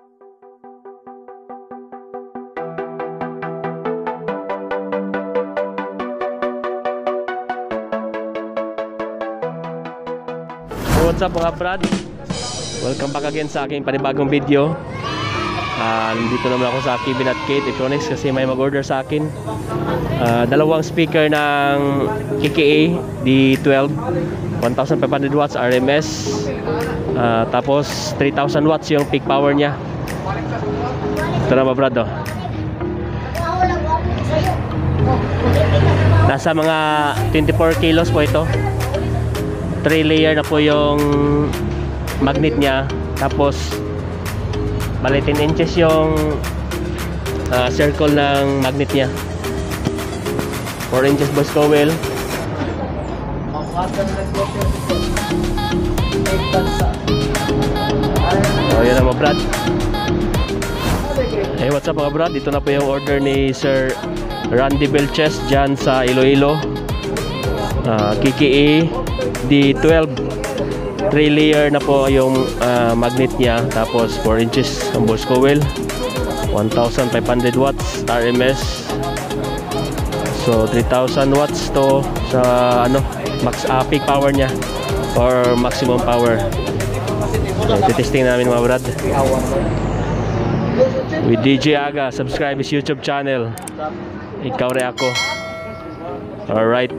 What's up mga brad? Welcome back again sa aking panibagong video. Nandito naman ako sa KKE D12 kasi may mag-order sa akin. Dalawang speaker ng KKE D12, 1500 watts RMS, tapos 3000 watts yung peak power niya. Ito na mga brad, oh. Nasa mga 24 kilos po ito. 3 layer na po yung magnet niya, tapos bali 10 inches yung circle ng magnet niya, 4 inches boss coil. Oh, yun na mga brad. Hey, what's up mga brad? Ito na po yung order ni Sir Randy Belches dyan sa Iloilo. KKE D12, 3 layer na po yung magnet niya, tapos 4 inches ang boss coil, 1500 watts RMS. So 3000 watts to sa max peak power niya or maximum power. Testing namin mga brad with DJ Aga. Subscribe his YouTube channel. Ikaw rin ako. Alright.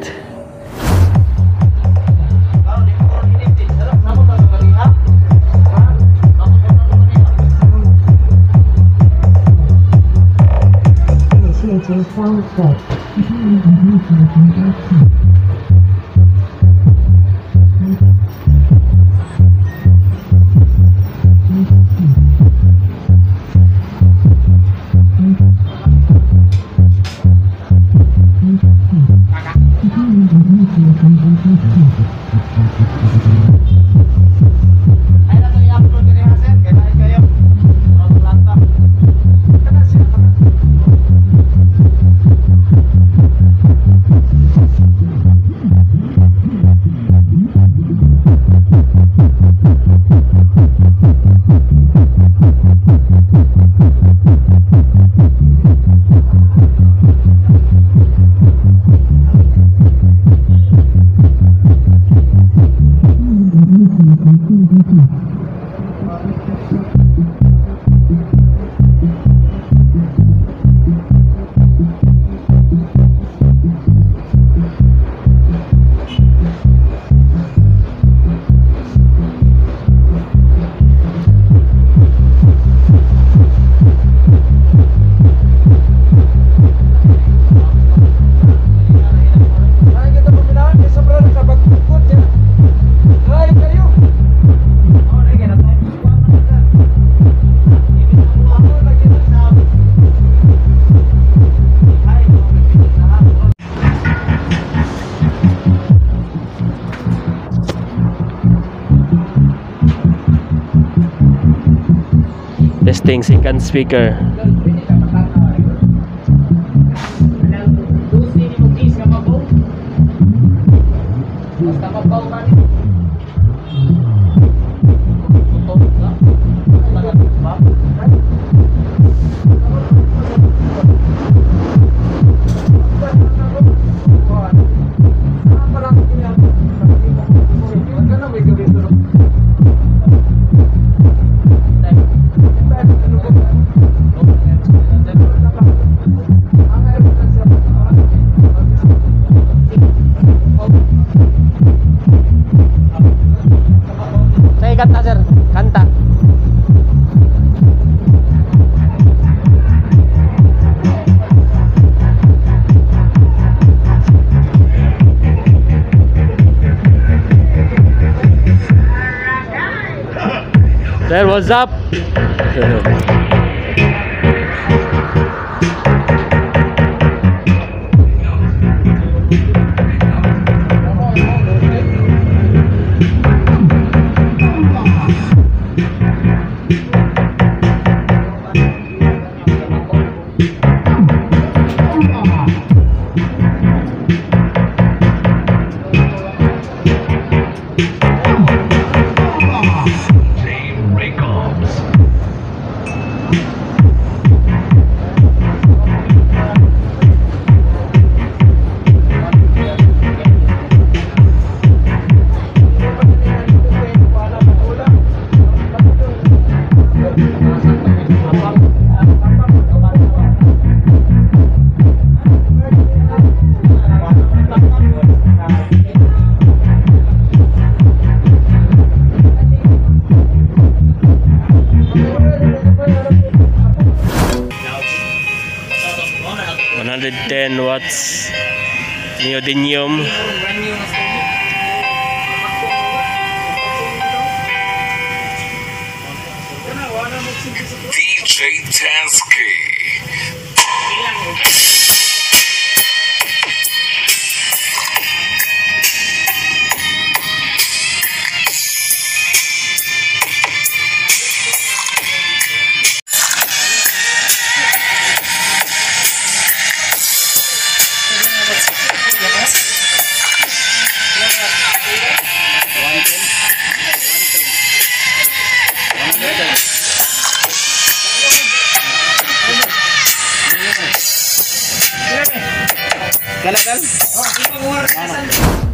Testing second speaker. Kanta sir, kanta. Sir, what's up? watts neodymium. DJ Tansky. Kalagal? Oh, ipag-uwar ka